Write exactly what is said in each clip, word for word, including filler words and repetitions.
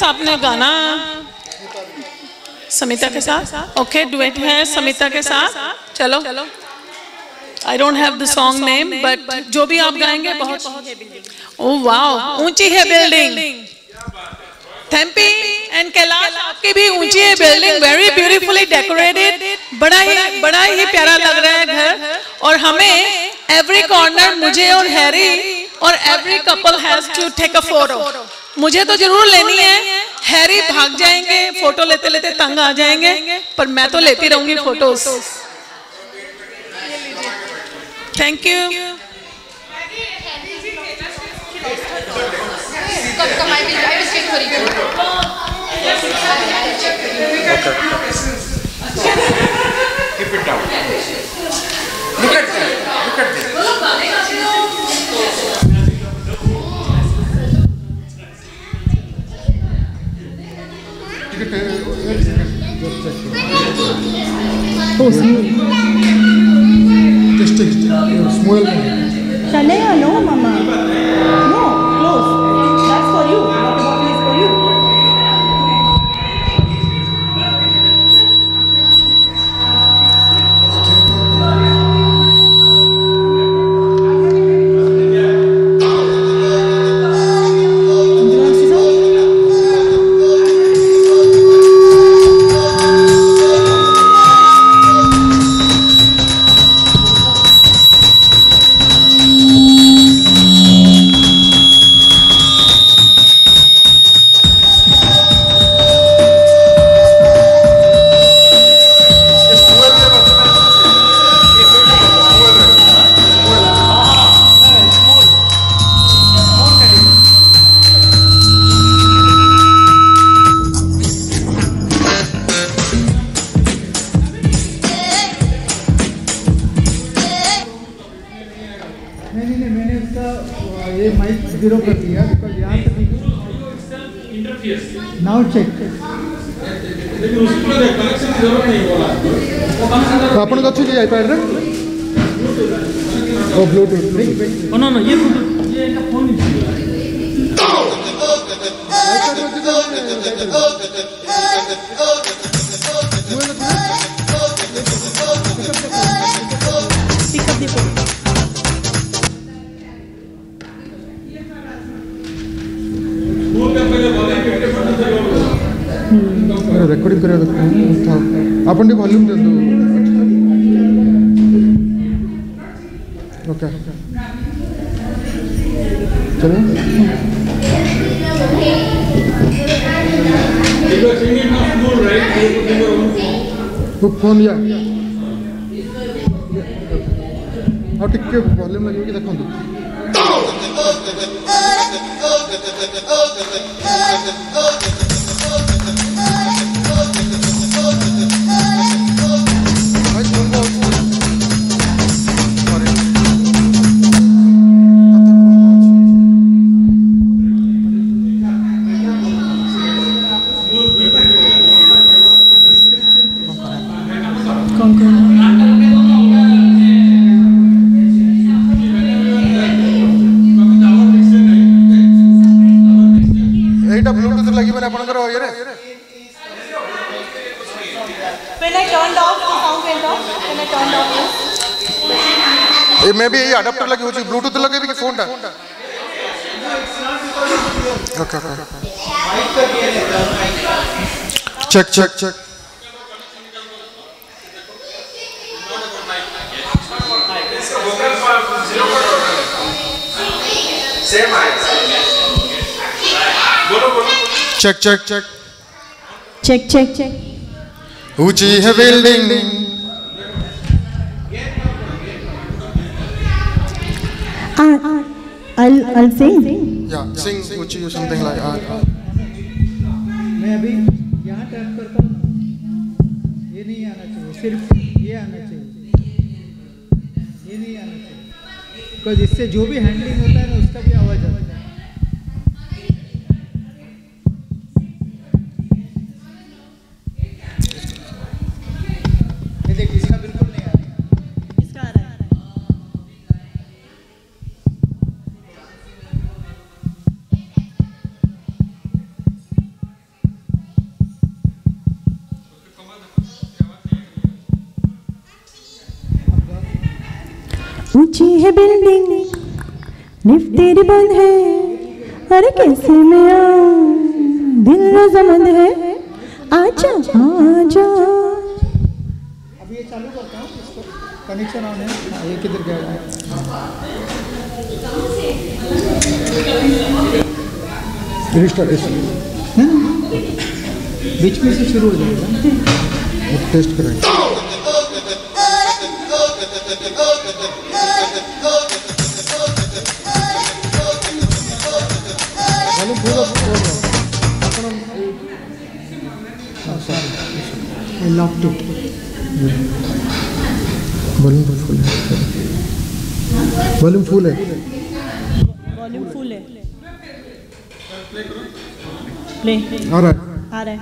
आपने गाना समिता के साथ? ओके, डुएट है समिता के साथ। चलो, I don't have the song name, but जो भी आप गाएंगे बहुत। ओह वाह, ऊंची है बिल्डिंग। थेम्पी एंड कैलाश, आपकी भी ऊंची है बिल्डिंग, वेरी ब्यूटीफुली डेकोरेटेड, बड़ा ही बड़ा ही प्यारा लग रहा है घर। और हमें एवरी कॉर्नर, मुझे और हैरी और every couple has to take a photo. मुझे तो जरूर लेनी है, हैरी भाग जाएंगे, फोटो लेते लेते तंग आ जाएंगे, पर मैं तो लेती रहूंगी photos. Thank you. Keep it down. Look at that. Look at that. Oh, see. Just take small one. Shanaya, no, Mama. No, close. That's for you. Water bottle is for you. Zero कर दिया because यहाँ now check तो अपन को अच्छी iPad रे ओ Bluetooth no no ये ये एक फोन रेकॉर्डिंग करा था अपन टी वॉल्यूम दे दो ओके चलो फोन या और टिके वॉल्यूम लगे कि देखो मैं भी यही अडाप्टर लगे होची ब्लूटूथ लगे भी कि फोन टा okay okay check check check check check check check check check ऊंची है building I'll I'll sing. Yeah, sing Uchi or something like that. मैं अभी यहाँ टैप करता हूँ, ये नहीं आना चाहिए, सिर्फ ये आना चाहिए, ये नहीं आना चाहिए, because इससे जो भी हैंडलिंग होता है ना उसका भी आवाज आता है। ये देख इसका बिल्कुल नहीं आ रहा है, इसका आ रहा है। ऊंची है बिल्डिंग लिफ्ट तेरी बंद है, अरे कैसे मैं आऊं, दिल रजामंद है, आजा आजा। अब ये चालू करता हूँ, इसको कनेक्शन ऑन है। हाँ, ये किधर गया है? रिस्टार्ट है ना, बीच में से शुरू हो जाएगा। टेस्ट करें। I locked it. Volume full है, वॉल्यूम फुल है, वॉल्यूम फुल है। प्ले आ रहा है, आ रहा है।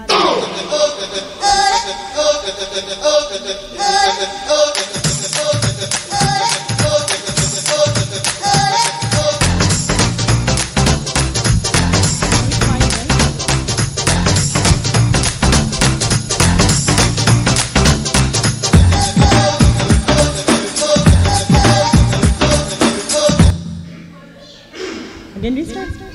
Again restart.